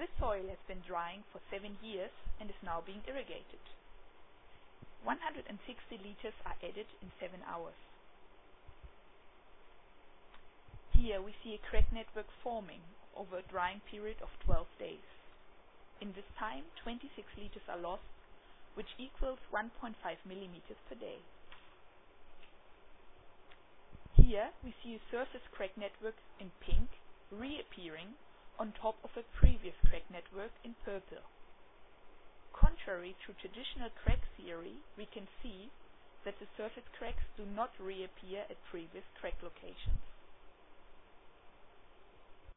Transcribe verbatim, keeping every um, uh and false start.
This soil has been drying for seven years and is now being irrigated. one hundred sixty liters are added in seven hours. Here we see a crack network forming over a drying period of twelve days. In this time, twenty-six liters are lost, which equals one point five millimeters per day. Here we see a surface crack network in pink reappearing on top of a previous crack network in purple. Contrary to traditional crack theory, we can see that the surface cracks do not reappear at previous crack locations.